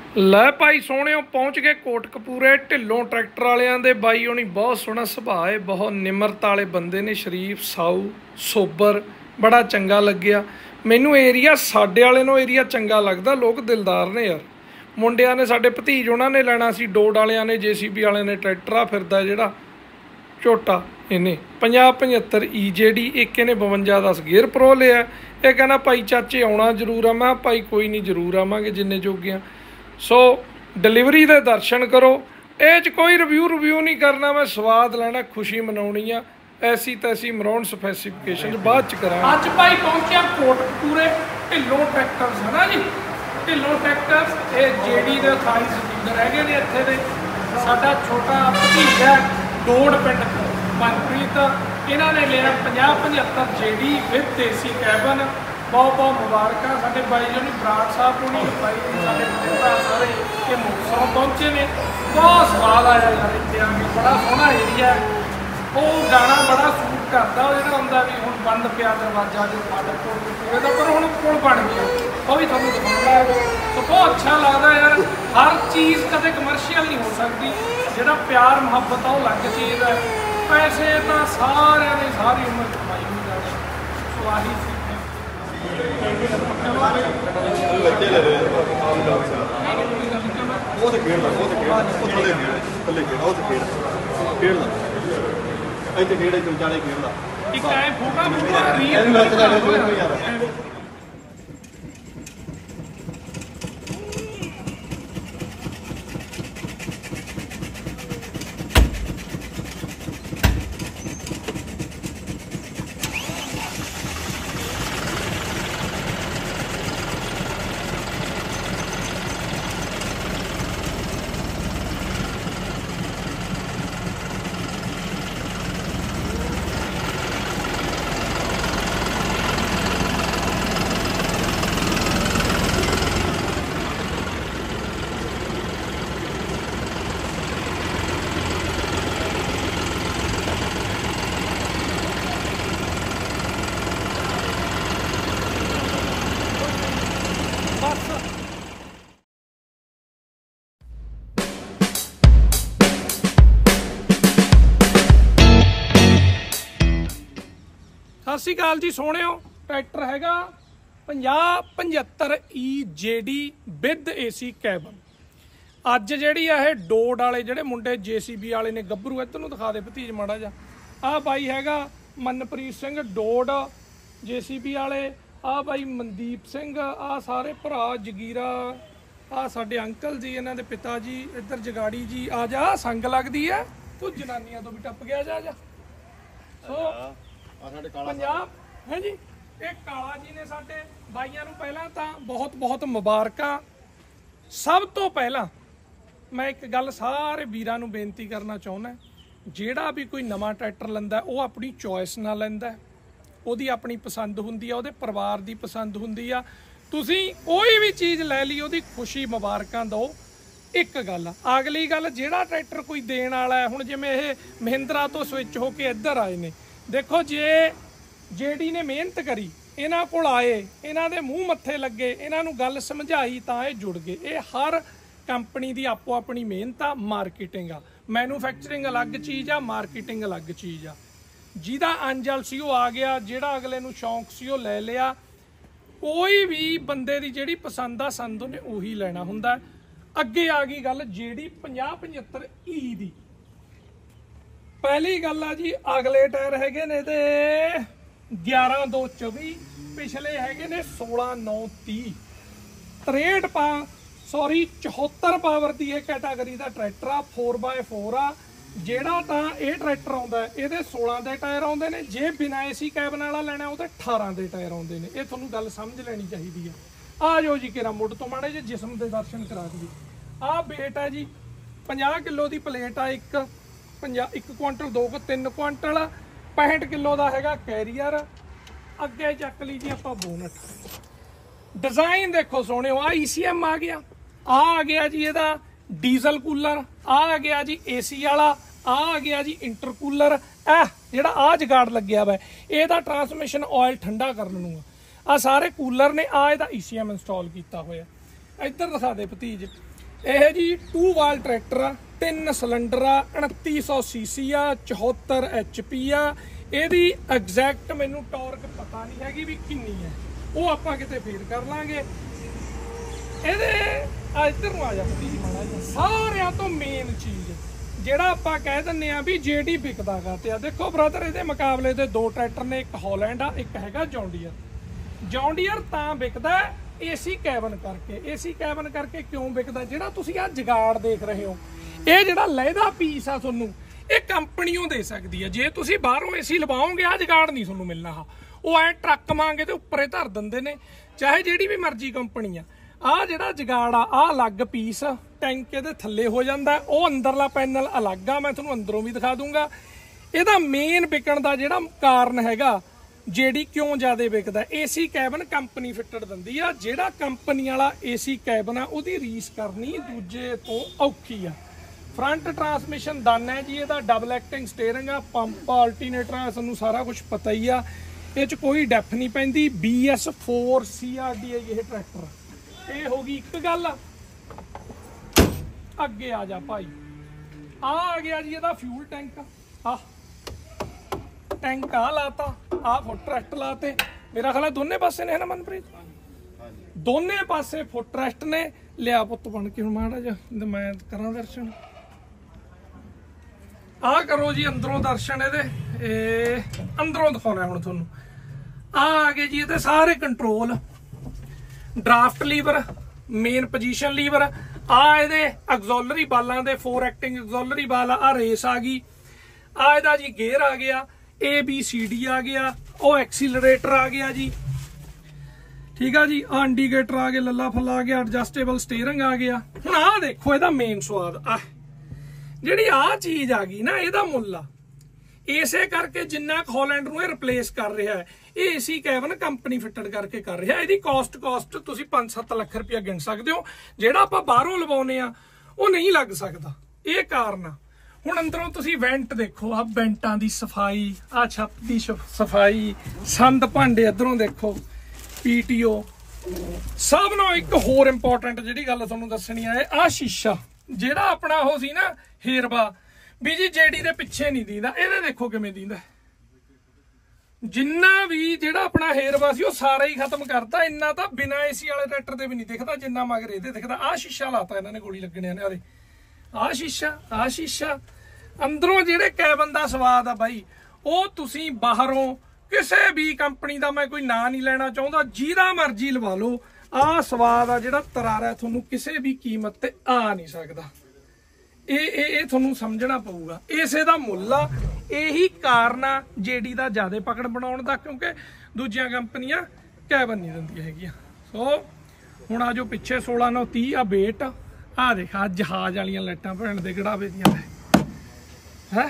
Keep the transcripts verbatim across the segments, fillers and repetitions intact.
ਲੈ ਭਾਈ ਸੋਹਣਿਓ पहुँच गए कोटकपूरे ढिल्लों ट्रैक्टर वालियां दे बाई होनी बहुत सोहना सुभाव है, बहुत निमरता वाले बंदे ने, शरीफ साऊ सोबर बड़ा चंगा लग्या मैनू। एरिया साडे वाले नूं एरिया चंगा लगदा, लोग दिलदार ने यार। मुंडिया ने साडे भतीज उन्होंने लेना सी, डोड वालियां ने जे सी बी वाले ने ट्रैक्टर आ फिरदा जिहड़ा झोटा इन्हें पंजाह पचहत्तर ई जे डी, एक इन्हें बवंजा दस गेयर प्रो लिया। ये कहना भाई चाचे आउणा जरूर आ, मैं भाई कोई नहीं जरूर आवांगे जिन्ने जोगे आ। सो डिलीवरी के दर्शन करो, ये कोई रिव्यू रिव्यू नहीं करना, मैं स्वाद लेना, खुशी मनाउणी आ। ऐसी तैसी मराउण स्पैसीफिकेशन बाद च करा। अज भाई पहुंचे कोटकपूरे ढिल्लों ट्रैक्टर्स है ना जी, ढिल्लों ट्रैक्टर्स ये जेडी के अथाइज डीलर है ने इत्थे दे। साडा छोटा भतीजा डोड पिंड मनप्रीत, इन्हों ने लिया पंजाह पचहत्तर जेडी विद देसी कैबन। बहुत बहुत मुबारक साडे बाई जी ने, बराड़ साहब को नहीं बाई जी साडे भरा सारे ये मुक्तसरों पहुंचे ने। बहुत स्वाद आया यार इत्थे आके, बड़ा सोहना एरिया है। वो गाना बड़ा सूट करता जो होंगे भी हुण बंद पिया दरवाजा जो फाटक कोटकपूरे का, पर हुण पुल बन गया वो भी तुहानूं दिखाउणा है। तो बहुत अच्छा लगता यार, हर चीज़ कदे कमर्शियल नहीं हो सकती, जिहड़ा प्यार मुहब्बत है वो अलग चीज़ है। पैसे तो सारिਆਂ ने सारी उम्र कमाई नहीं जाने। सो आही सी सत श्री अकाल जी सोहणिओ। ट्रैक्टर हैगा पंजाह पचहत्तर ई J D with A C cabin. अज जिहड़ी है डोड वाले जिहड़े मुंडे जे सी बी वाले ने गब्बरू, इधर नूं दिखा दे भतीज माड़ा जा। आ बाई हैगा Manpreet Singh Dod J C B वाले, आ बाई मनदीप सिंह, आ सारे भरा जगीरा, आ साडे अंकल जी इन्हां दे पिता जी, इधर जगाड़ी जी। आ जा संग लगदी है, तू जनानियां तो भी टप गया जा जा। सो पंजाब है जी, ये काला जी ने साडे बाइयां नूं पहलां तां बहुत बहुत मुबारकां। सब तो पहला मैं एक गल सारे वीरां नूं बेनती करना चाहुंदा, जिहड़ा भी कोई नवां ट्रैक्टर लैंदा वो अपनी चॉइस नाल लैंदा, ਉਹਦੀ अपनी पसंद हुंदी आ, ਉਹਦੇ परिवार की पसंद हुंदी आ। तुसीं कोई भी चीज़ लै ली ਉਹਦੀ खुशी मुबारकां दो। एक गल अगली गल, जिहड़ा ट्रैक्टर कोई देण वाला है, हुण जिवें ये महिंद्रा तो स्विच हो के इधर आए ने, देखो जे जेडी ने मेहनत करी, इन्हां कोल आए, इन्हां दे मूँह मत्थे लगे, इन्हां नूं गल समझाई तां ये जुड़ गए। ये हर कंपनी की आपो अपनी मेहनत आ, मार्केटिंग आ। मैनूफैक्चरिंग अलग चीज़ आ, मार्केटिंग अलग चीज़ आ। जिहदा अंजल सी वो आ गया, जिहड़ा अगले नूं शौक सी वो लै लिया। कोई भी बंदे दी जिहड़ी पसंद आ संद ने उही लैना हुंदा। अगे आ गई गल जेडी पंजाह पचहत्तर ई दी। पहली गल आ जी, अगले टायर हैगे ने ते ग्यारह दो चौबी, पिछले हैगे ने सोलह नौ तीह। त्रेहठ पा सॉरी चौहत्तर पावर की यह कैटागरी का ट्रैक्टर आ, फोर बाय फोर आ। ਜਿਹੜਾ ਤਾਂ ਇਹ ट्रैक्टर आउंदा ਇਹਦੇ सोलह ਦੇ टायर आउंदे ने, जे बिना एसी कैबन वाला ਲੈਣਾ ਉਹਦੇ अठारह ਦੇ टायर आउंदे ने। ਇਹ ਤੁਹਾਨੂੰ ਗੱਲ ਸਮਝ ਲੈਣੀ ਚਾਹੀਦੀ ਹੈ। ਆ ਜਾਓ ਜੀ ਕਿਰਾ ਮੁੱਢ ਤੋਂ ਮਾੜੇ ਜੇ ਜਿਸਮ ਦੇ ਦਰਸ਼ਨ ਕਰਾ ਦਈਏ। ਆ ਵੇਟ ਹੈ ਜੀ पचास किलो ਦੀ ਪਲੇਟ ਆ, ਇੱਕ ਪੰਜਾਹ ਇੱਕ ਕੁਆਂਟਲ ਦੋ ਕੁ ਤਿੰਨ ਕੁਆਂਟਲ पैंसठ किलो ਦਾ ਹੈਗਾ ਕੈਰੀਅਰ। ਅੱਗੇ ਚੱਕ ਲਈ ਜੀ ਆਪਾਂ ਬੋਨਟ। डिजाइन देखो सोने, आ ई सी एम आ गया, आ आ गया जी ਇਹਦਾ डीजल कूलर, आ गया जी एसी वाला, आ गया जी इंटरकूलर। ਇਹ ਜਿਹੜਾ ਆ ਜਗਾੜ ਲੱਗਿਆ ਵਾ ਇਹਦਾ ट्रांसमिशन ऑयल ठंडा करने ਨੂੰ आ। सारे कूलर ने आ ਇਹਦਾ ईसीएम इंस्टॉल किया होया। इधर दिखा दे भतीज, ਇਹ ਜੀ टू ਵਾਲ ਟਰੈਕਟਰ ਆ, ਤਿੰਨ ਸਿਲੰਡਰ ਆ, उनतीस सौ ਸੀਸੀ ਆ, चौहत्तर ਐਚਪੀ ਆ। ਇਹਦੀ ਐਗਜ਼ੈਕਟ ਮੈਨੂੰ ਟਾਰਕ ਪਤਾ ਨਹੀਂ ਹੈਗੀ ਵੀ ਕਿੰਨੀ ਹੈ, ਉਹ ਆਪਾਂ ਕਿਤੇ ਫੇਰ ਕਰ ਲਾਂਗੇ। ਇਹਦੇ ਆ ਇੱਧਰ ਨੂੰ ਆ ਜਾ ਮਾੜਾ ਜਿਹਾ, ਸਾਰਿਆਂ ਤੋਂ ਮੇਨ ਚੀਜ਼ ਜਿਹੜਾ ਆਪਾਂ ਕਹਿ ਦਿੰਦੇ ਆ ਵੀ ਜੇਡੀ ਵਿਕਦਾ ਗਾ ਤੇ ਆ ਦੇਖੋ ਬ੍ਰਦਰ, ਇਹਦੇ ਮੁਕਾਬਲੇ ਤੇ ਦੋ ਟਰੈਕਟਰ ਨੇ, ਇੱਕ ਹਾਲੈਂਡ ਆ, ਇੱਕ ਹੈਗਾ ਜੌਂਡੀਅਰ। ਜੌਂਡੀਅਰ ਤਾਂ ਵਿਕਦਾ ਏਸੀ ਕੈਬਨ ਕਰਕੇ। ਏਸੀ ਕੈਬਨ ਕਰਕੇ ਕਿਉਂ ਵਿਕਦਾ? ਜਿਹੜਾ ਤੁਸੀਂ ਆ ਜਗਾੜ ਦੇਖ ਰਹੇ ਹੋ, ਇਹ ਜਿਹੜਾ ਲਹਿਦਾ ਪੀਸ ਆ ਤੁਹਾਨੂੰ, ਇਹ ਕੰਪਨੀਆਂ ਦੇ ਸਕਦੀ ਹੈ। ਜੇ ਤੁਸੀਂ ਬਾਹਰੋਂ ਏਸੀ ਲਵਾਓਗੇ ਆ ਜਗਾੜ ਨਹੀਂ ਤੁਹਾਨੂੰ ਮਿਲਣਾ। ਆ ਉਹ ਐ ਟਰੱਕ ਮੰਗੇ ਤੇ ਉੱਪਰੇ ਧਰ ਦਿੰਦੇ ਨੇ, ਚਾਹੇ ਜਿਹੜੀ ਵੀ ਮਰਜ਼ੀ ਕੰਪਨੀ ਆ। ਆ ਜਿਹੜਾ ਜਗਾੜ ਆ, ਆ ਅਲੱਗ ਪੀਸ ਟੈਂਕ ਦੇ ਥੱਲੇ ਹੋ ਜਾਂਦਾ, ਉਹ ਅੰਦਰਲਾ ਪੈਨਲ ਅਲੱਗ ਆ, ਮੈਂ ਤੁਹਾਨੂੰ ਅੰਦਰੋਂ ਵੀ ਦਿਖਾ ਦੂੰਗਾ। ਇਹਦਾ ਮੇਨ ਵਿਕਣ ਦਾ ਜਿਹੜਾ ਕਾਰਨ ਹੈਗਾ, ਜਿਹੜੀ ਕਿਉਂ ਜ਼ਿਆਦਾ ਵਿਕਦਾ, ਏਸੀ ਕੈਬਨ ਕੰਪਨੀ ਫਿੱਟਡ ਦਿੰਦੀ ਆ। ਜਿਹੜਾ ਕੰਪਨੀ ਵਾਲਾ ਏਸੀ ਕੈਬਨ ਆ ਉਹਦੀ ਰੀਸ ਕਰਨੀ ਦੂਜੇ ਤੋਂ ਔਖੀ ਆ। ਫਰੰਟ ਟਰਾਂਸਮਿਸ਼ਨ ਦਨ ਹੈ ਜੀ, ਇਹਦਾ ਡਬਲ ਐਕਟਿੰਗ ਸਟੀਅਰਿੰਗ ਆ, ਪੰਪ ਆਲਟਰਨੇਟਰ ਆ, ਤੁਹਾਨੂੰ ਸਾਰਾ ਕੁਝ ਪਤਾ ਹੀ ਆ। ਇਹ ਚ ਕੋਈ ਡੈਫ ਨਹੀਂ ਪੈਂਦੀ। B S four C R D ਹੈ ਇਹ ਟਰੈਕਟਰ। ਇਹ ਹੋ ਗਈ ਇੱਕ ਗੱਲ। ਅੱਗੇ ਆ ਜਾ ਭਾਈ, ਆ ਆ ਗਿਆ ਜੀ ਇਹਦਾ ਫਿਊਲ ਟੈਂਕ। ਆ ਟੈਂਕ ਆ ਲਾਤਾ, ਆ ਫੁੱਟ ਲਾਤੇ। ਮੇਰਾ ਖਿਆਲ ਦੋਨੇ ਪਾਸੇ ਨੇ, ਹੈ ਨਾ ਮਨਪ੍ਰੀਤ? ਦੋਨੇ ਪਾਸੇ ਫੁੱਟ ਰੈਸਟ ਨੇ। ਲਿਆ ਪੁੱਤ ਬਣ ਕੇ ਹੁਣ ਮਾੜਾ ਜਿਹਾ ਮੈਂ ਕਰਾਂ ਦਰਸ਼ਨ। ਆ ਕਰੋ ਜੀ ਅੰਦਰੋਂ ਦਰਸ਼ਨ ਇਹਦੇ, ਇਹ ਅੰਦਰੋਂ ਦਿਖਾਉਣਾ ਹੁਣ ਤੁਹਾਨੂੰ। ਆ ਆ ਗਏ ਜੀ ਇਹਦੇ ਸਾਰੇ control, draft lever, main position lever. ਆ ਇਹਦੇ ਐਗਜ਼ੋਲਰੀ ਬਾਲਾਂ ਦੇ ਫੋਰ ਐਕਟਿੰਗ ਐਗਜ਼ੋਲਰੀ ਬਾਲ ਆ। ਰੇਸ ਆ ਗਈ। ਆ ਇਹਦਾ ਜੀ ਗੇਅਰ ਆ ਗਿਆ, ਏ ਬੀ ਸੀ ਡੀ ਆ ਗਿਆ, ਉਹ ਐਕਸੀਲਰੇਟਰ ਆ ਗਿਆ ਜੀ, ਠੀਕ ਆ ਜੀ। ਆ ਇੰਡੀਕੇਟਰ ਆ ਗਏ, ਲੱਲਾ ਫੱਲਾ ਆ ਗਿਆ, ਐਡਜਸਟੇਬਲ ਸਟੀਅਰਿੰਗ ਆ ਗਿਆ। ਹੁਣ ਆ ਦੇਖੋ ਇਹਦਾ ਮੇਨ ਸਵਾਦ, ਆ ਜਿਹੜੀ ਆ ਚੀਜ਼ ਆ ਗਈ ਨਾ, ਇਹਦਾ ਮੁੱਲ ਆ। ਇਸੇ ਕਰਕੇ ਜਿੰਨਾ ਹਾਲੈਂਡ ਨੂੰ ਇਹ ਰਿਪਲੇਸ ਕਰ ਰਿਹਾ ਹੈ, ਇਹ ਏਸੀ ਕੈਬਨ ਕੰਪਨੀ ਫਿੱਟਡ ਕਰਕੇ ਕਰ ਰਿਹਾ। ਇਹਦੀ ਕਾਸਟ ਕਾਸਟ ਤੁਸੀਂ ਪੰਜ ਸੱਤ ਲੱਖ ਰੁਪਇਆ ਗਿਣ ਸਕਦੇ ਹੋ। ਜਿਹੜਾ ਆਪਾਂ ਬਾਹਰੋਂ ਲਵਾਉਨੇ ਆ ਉਹ ਨਹੀਂ ਲੱਗ ਸਕਦਾ, ਇਹ ਕਾਰਨ ਆ। ਹੁਣ ਅੰਦਰੋਂ ਤੁਸੀਂ ਵੈਂਟ ਦੇਖੋ, ਆ ਵੈਂਟਾਂ ਦੀ ਸਫਾਈ, ਆ ਛੱਤ ਦੀ ਸਫਾਈ, ਸੰਦ ਭਾਂਡੇ ਇੱਧਰੋਂ ਦੇਖੋ, ਪੀਟੀਓ। ਸਭ ਨੂੰ ਇੱਕ ਹੋਰ ਇੰਪੋਰਟੈਂਟ ਜਿਹੜੀ ਗੱਲ ਤੁਹਾਨੂੰ ਦੱਸਣੀ ਆ, ਆ ਸ਼ੀਸ਼ਾ ਜਿਹੜਾ ਆਪਣਾ ਉਹ ਸੀ ਨਾ ਹੇਰਬਾ ਵੀ ਜੀ ਜੇਡੀ ਦੇ ਪਿੱਛੇ ਨਹੀਂ ਦੀਂਦਾ, ਇਹਦੇ ਦੇਖੋ ਕਿਵੇਂ ਦੀਂਦਾ। ਜਿੰਨਾ ਵੀ ਜਿਹੜਾ ਆਪਣਾ ਹੇਰਬਾ ਸੀ ਉਹ ਸਾਰਾ ਹੀ ਖਤਮ ਕਰਤਾ। ਇੰਨਾ ਤਾਂ ਬਿਨਾਂ ਏਸੀ ਵਾਲੇ ਟਰੈਕਟਰ ਤੇ ਵੀ ਨਹੀਂ ਦਿਖਦਾ ਜਿੰਨਾ ਮਗਰ ਇਹਦੇ ਦਿਖਦਾ। ਆ ਸ਼ੀਸ਼ਾ ਲਾਤਾ ਇਹਨਾਂ ਨੇ ਗੋਲੀ ਲੱਗਣਿਆਂ ਨੇ। ਆਦੇ ਆ ਸ਼ੀਸ਼ਾ, ਆ ਸ਼ੀਸ਼ਾ। ਅੰਦਰੋਂ ਜਿਹੜੇ ਕੈਬਨ ਦਾ ਸਵਾਦ ਆ ਬਾਈ, ਉਹ ਤੁਸੀਂ ਬਾਹਰੋਂ ਕਿਸੇ ਵੀ ਕੰਪਨੀ ਦਾ ਮੈਂ ਕੋਈ ਨਾਂ ਨਹੀਂ ਲੈਣਾ ਚਾਹੁੰਦਾ, ਜਿਹਦਾ ਮਰਜ਼ੀ ਲਵਾ ਲਓ, ਆਹ ਸਵਾਦ ਆ ਜਿਹੜਾ ਤਰਾਰਾ ਤੁਹਾਨੂੰ ਕਿਸੇ ਵੀ ਕੀਮਤ ਤੇ ਆ ਨਹੀਂ ਸਕਦਾ। ਇਹ ਇਹ ਇਹ ਤੁਹਾਨੂੰ ਸਮਝਣਾ ਪਊਗਾ। ਇਸੇ ਦਾ ਮੁੱਲ ਆ। ਇਹੀ ਕਾਰਨ ਆ ਜੇਡੀ ਦਾ ਜ਼ਿਆਦਾ ਪਕੜ ਬਣਾਉਣ ਦਾ, ਕਿਉਂਕਿ ਦੂਜੀਆਂ ਕੰਪਨੀਆਂ ਕੈਬਨ ਨਹੀਂ ਦਿੰਦੀਆਂ ਹੈਗੀਆਂ। ਸੋ ਹੁਣ ਆ ਜੋ ਪਿੱਛੇ ਸੋਲਾਂ ਨੌ ਤੀਹ ਆ ਵੇਟ, ਆ ਦੇਖ ਆ ਜਹਾਜ਼ ਵਾਲੀਆਂ ਲਾਈਟਾਂ ਭੈਣ ਦੇ ਗੜਾਵੇ ਦੀਆਂ ਹੈ।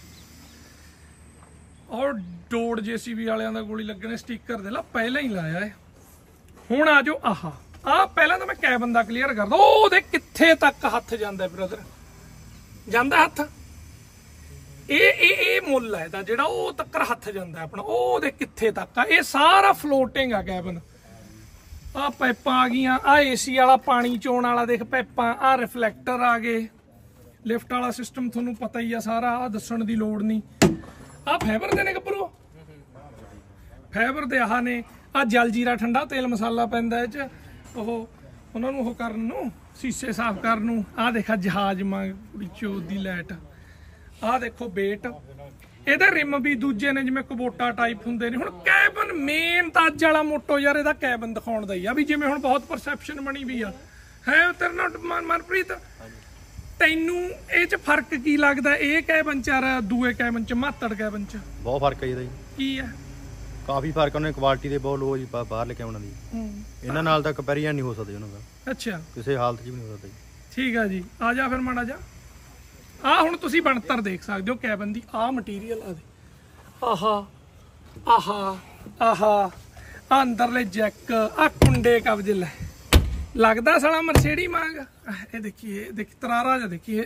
ਔਰ ਡੋੜ ਜੇਸੀਬੀ ਵਾਲਿਆਂ ਦਾ ਗੋਲੀ ਲੱਗਣੇ ਸਟicker ਦੇ ਲਾ ਪਹਿਲਾਂ ਹੀ ਲਾਇਆ ਹੈ। ਹੁਣ ਆ ਜੋ ਆਹ ਆ ਪਹਿਲਾਂ ਤਾਂ ਮੈਂ ਕੈਬਨ ਦਾ ਕਲੀਅਰ ਕਰਦਾ। ਉਹਦੇ ਕਿੱਥੇ ਤੱਕ ਹੱਥ ਜਾਂਦਾ ਬ੍ਰਦਰ, ਜਾਂਦਾ ਹੱਥ। ਇਹ ਇਹ ਇਹ ਮੁੱਲ ਹੈ ਤਾਂ ਜਿਹੜਾ ਉਹ ਤੱਕਰ ਹੱਥ ਜਾਂਦਾ ਆਪਣਾ, ਉਹਦੇ ਕਿੱਥੇ ਤੱਕ ਆ। ਇਹ ਸਾਰਾ ਫਲੋਟਿੰਗ ਆ ਕੈਬਨ। ਆ ਪਾਈਪਾਂ ਆ ਗਈਆਂ, ਆ ਏਸੀ ਵਾਲਾ ਪਾਣੀ ਚੋਣ ਵਾਲਾ ਦੇਖ ਪਾਈਪਾਂ, ਆ ਰਿਫਲੈਕਟਰ ਆ ਗਏ, ਲਿਫਟ ਵਾਲਾ ਸਿਸਟਮ ਤੁਹਾਨੂੰ ਪਤਾ ਹੀ ਆ ਸਾਰਾ, ਆ ਦੱਸਣ ਦੀ ਲੋੜ ਨਹੀਂ। ਆ ਫਾਈਬਰ ਦੇ ਨੇ ਗੱਭਰੂ, ਫਾਈਬਰ ਦੇ ਆਹ ਨੇ। ਆ ਜਲ ਜੀਰਾ ਠੰਡਾ ਤੇਲ ਮਸਾਲਾ ਪੈਂਦਾ ਇਹ ਚ, ਉਹ ਉਹਨਾਂ ਨੂੰ ਉਹ ਕਰਨ ਨੂੰ, ਸ਼ੀਸ਼ੇ ਸਾਫ਼ ਕਰਨ ਨੂੰ। ਆ ਦੇਖਾ ਜਹਾਜ਼ ਮਾਂ ਵਿੱਚੋਂ ਦੀ ਲਾਈਟ। ਆ ਦੇਖੋ ਵੇਟ, ਇਹਦੇ ਰਿਮ ਵੀ ਦੂਜੇ ਨੇ ਜਿਵੇਂ ਕਬੋਟਾ ਟਾਈਪ ਹੁੰਦੇ ਨੇ। ਹੁਣ ਕੈਬਨ ਮੇਨ ਤਾਂ ਅੱਜ ਵਾਲਾ ਮੋਟੋ ਯਾਰ ਇਹਦਾ ਕੈਬਨ ਦਿਖਾਉਣ ਦਾ ਹੀ ਆ, ਵੀ ਜਿਵੇਂ ਹੁਣ ਬਹੁਤ ਪਰਸੈਪਸ਼ਨ ਬਣੀ ਵੀ ਆ ਹੈ ਤੇਰੇ ਨਾਲ ਮਨਪ੍ਰੀਤ। ਤੈਨੂੰ ਇਹ ਚ ਫਰਕ ਕੀ ਲੱਗਦਾ ਇਹ ਕੈਬਨ ਚ ਆ ਦੂਏ ਕੈਬਨ ਚ, ਮਾਤੜ ਕੈਬਨ ਚ? ਬਹੁਤ ਫਰਕ ਹੈ ਇਹਦਾ ਜੀ। ਕੀ ਹੈ? ਕਾਫੀ ਫਰਕ ਉਹਨੇ ਕੁਆਲਿਟੀ ਦੇ ਬਹੁਤ ਲੋ ਜੀ ਬਾਹਰ ਲੈ ਕੇ ਆਉਣ ਦੀ। ਇਹਨਾਂ ਨਾਲ ਤਾਂ ਕੰਪੈਰੀਜ਼ਨ ਨਹੀਂ ਹੋ ਸਕਦਾ ਉਹਨਾਂ ਦਾ। ਅੱਛਾ, ਕਿਸੇ ਹਾਲਤ 'ਚ ਵੀ ਨਹੀਂ ਹੋ ਸਕਦਾ। ਠੀਕ ਆ ਜੀ। ਆ ਜਾ ਫਿਰ ਮਾੜਾ ਜਾ। ਆ ਹੁਣ ਤੁਸੀਂ ਬਣਤਰ ਦੇਖ ਸਕਦੇ ਹੋ ਕੈਬਨ ਦੀ। ਆ ਮਟੀਰੀਅਲ ਆ ਦੇ, ਆਹਾ ਆਹਾ ਆਹਾ ਆ ਅੰਦਰਲੇ ਜੈਕ, ਆ ਕੁੰਡੇ ਕਬਜ ਲੈ, ਲੱਗਦਾ ਸਾਲਾ ਮਰਸੇਡੀ ਮੰਗ। ਇਹ ਦੇਖੀਏ, ਦੇਖ ਤਰਾਰਾ ਜਾ ਦੇਖੀਏ,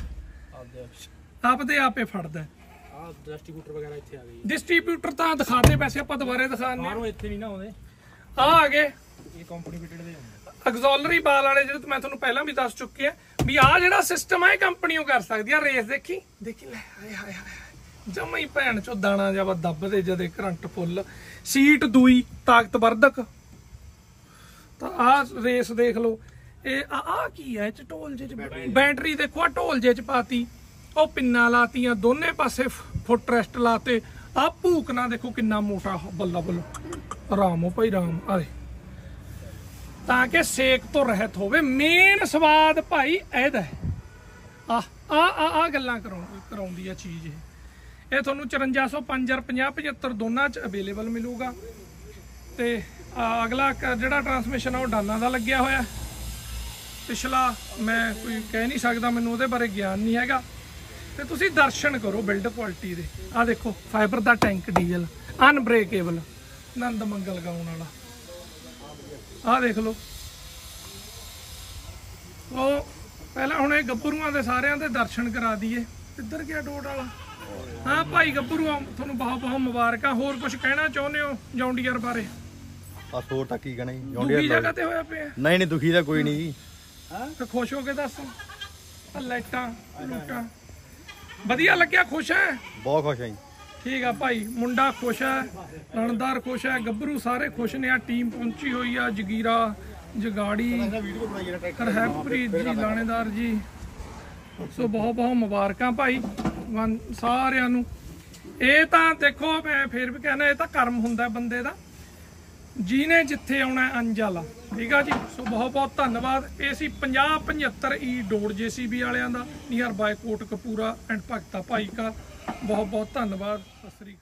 ਆਪਦੇ ਆਪੇ ਫੜਦਾ। ਡਿਸਟ੍ਰੀਬਿਊਟਰ ਵਗੈਰਾ ਇੱਥੇ ਆ ਗਈ। ਡਿਸਟ੍ਰੀਬਿਊਟਰ ਤਾਂ ਦਿਖਾਦੇ ਵੈਸੇ ਆਪਾਂ ਦੁਬਾਰੇ ਦਿਖਾਣੇ, ਬਾਹਰੋਂ ਇੱਥੇ ਨਹੀਂ ਨਾ ਆਉਂਦੇ। ਆ ਆ ਗਏ, ਇਹ ਕੰਪਨੀ ਫਿਟਡ ਦੇ ਐਗਜ਼ੋਲਰੀ ਬਾਲ ਵਾਲੇ ਜਿਹੜੇ ਮੈਂ ਤੁਹਾਨੂੰ ਪਹਿਲਾਂ ਵੀ ਦੱਸ ਚੁੱਕੇ ਆ ਵੀ ਆਹ ਜਿਹੜਾ ਸਿਸਟਮ ਹੈ ਇਹ ਕੰਪਨੀ ਉਹ ਕਰ ਸਕਦੀ ਆ। ਰੇਸ ਦੇਖੀ ਦੇਖੀ ਲੈ ਹਾਏ ਹਾਏ ਹਾਏ ਜਮਾ ਹੀ ਭੈਣ ਚੋ ਦਾਣਾ ਜਿਹਾ ਦੱਬਦੇ ਜਦੇ ਕਰੰਟ ਫੁੱਲ, ਸੀਟ ਦੂਈ ਤਾਕਤਵਰਧਕ। ਤਾਂ ਆਹ ਰੇਸ ਦੇਖ ਲਓ। ਇਹ ਆ ਕੀ ਹੈ ਢੋਲ ਜੇ ਚ ਬੈਟਰੀ ਦੇਖੋ ਆ ਢੋਲ ਜੇ ਚ ਪਾਤੀ, ਉਹ ਪਿੰਨਾਂ ਲਾਤੀਆਂ ਦੋਨੇ ਪਾਸੇ, ਫੁੱਟ ਰੈਸਟ ਲਾਤੇ। ਆ ਭੂਕਣਾ ਦੇਖੋ ਕਿੰਨਾ ਮੋਟਾ, ਬੱਲਾ ਬੱਲਾ ਆਰਾਮ ਹੋ ਭਾਈ ਰਾਮ ਆ ਤਾਂ ਕਿ ਸੇਕ ਤੋਂ ਰਹਿਤ ਹੋਵੇ। ਮੇਨ ਸਵਾਦ ਭਾਈ ਇਹਦਾ ਆ ਆ ਆ ਆ ਗੱਲਾਂ ਕਰਾਉਂ ਕਰਾਉਂਦੀ ਆ ਚੀਜ਼। ਇਹ ਇਹ ਤੁਹਾਨੂੰ ਚੁਰੰਜਾ ਸੌ ਪੰਜ ਪੰਜਾਹ ਪਝੱਤਰ ਦੋਨਾਂ ਚ ਅਵੇਲੇਬਲ ਮਿਲੂਗਾ। ਤੇ ਅਗਲਾ ਜਿਹੜਾ ਟਰਾਂਸਮਿਸ਼ਨ ਆ ਉਹ ਡਾਨਾ ਦਾ ਲੱਗਿਆ ਹੋਇਆ। ਪਿਛਲਾ ਮੈਂ ਕੋਈ ਕਹਿ ਨਹੀਂ ਸਕਦਾ, ਮੈਨੂੰ ਉਹਦੇ ਬਾਰੇ ਗਿਆਨ ਨਹੀਂ ਹੈਗਾ। ਤੇ ਤੁਸੀਂ ਦਰਸ਼ਨ ਕਰੋ ਬਿਲਡ ਕੁਆਲਿਟੀ ਦੇ। ਆ ਦੇਖੋ ਫਾਈਬਰ ਦਾ ਟੈਂਕ ਡੀਜ਼ਲ ਅਨਬ੍ਰੇਕੇਬਲ ਆਨੰਦ ਮੰਗਲ ਗਾਉਣ ਵਾਲਾ। ਆਹ ਦੇਖ ਲਓ। ਉਹ ਪਹਿਲਾਂ ਹੁਣ ਇਹ ਗੱਭਰੂਆਂ ਦੇ ਸਾਰਿਆਂ ਦੇ ਦਰਸ਼ਨ ਕਰਾ ਦਈਏ। ਕਿੱਧਰ ਗਿਆ ਡੋਟ ਵਾਲਾ? ਹਾਂ ਭਾਈ ਗੱਭਰੂ ਤੁਹਾਨੂੰ ਬਹੁਤ ਬਹੁਤ ਮੁਬਾਰਕਾਂ। ਹੋਰ ਕੁਝ ਕਹਿਣਾ ਚਾਹੁੰਦੇ ਹੋ ਜੌਂਡੀਅਰ ਬਾਰੇ? ਬਸ ਹੋਰ ਤਾਂ ਕੀ ਕਹਿਣਾ ਜੀ, ਦੁਖੀ ਜਗ੍ਹਾ ਤੇ ਹੋਇਆ ਪਿਆ? ਨਹੀਂ ਨਹੀਂ ਦੁਖੀ ਤਾਂ ਕੋਈ ਨਹੀਂ ਜੀ। ਤੇ ਖੁਸ਼ ਹੋ ਕੇ ਦੱਸ। ਲਾਈਟਾਂ ਲੂਟਾਂ ਵਧੀਆ ਲੱਗਿਆ? ਖੁਸ਼ ਹੈ? ਬਹੁਤ ਖੁਸ਼ ਹਾਂ ਜੀ। ਠੀਕ ਆ ਭਾਈ, ਮੁੰਡਾ ਖੁਸ਼ ਹੈ, ਰਣਦਾਰ ਖੁਸ਼ ਹੈ, ਗੱਭਰੂ ਸਾਰੇ ਖੁਸ਼ ਨੇ। ਆ ਟੀਮ ਪਹੁੰਚੀ ਹੋਈ ਆ, ਜਗੀਰਾ ਜਗਾੜੀ ਹਰਪ੍ਰੀਤ ਜੀ ਲਾਣੇਦਾਰ ਜੀ। ਸੋ ਬਹੁਤ ਬਹੁਤ ਮੁਬਾਰਕਾਂ ਭਾਈ ਸਾਰਿਆਂ ਨੂੰ। ਇਹ ਤਾਂ ਦੇਖੋ ਮੈਂ ਫੇਰ ਵੀ ਕਹਿੰਦਾ ਇਹ ਤਾਂ ਕਰਮ ਹੁੰਦਾ ਬੰਦੇ ਦਾ, ਜਿਹਨੇ ਜਿੱਥੇ ਆਉਣਾ ਅੰਜਲ। ਠੀਕ ਆ ਜੀ। ਸੋ ਬਹੁਤ ਬਹੁਤ ਧੰਨਵਾਦ। ਇਹ ਸੀ ਪੰਜਾਹ ਪਝੱਤਰ ਈ ਡੋੜ ਜੇਸੀਬੀ ਵਾਲਿਆਂ ਦਾ, near by Kot Kapura and Bhagta Bhai Ka. ਬਹੁਤ ਬਹੁਤ ਧੰਨਵਾਦ। ਸਤਿ ਸ੍ਰੀ ਅਕਾਲ।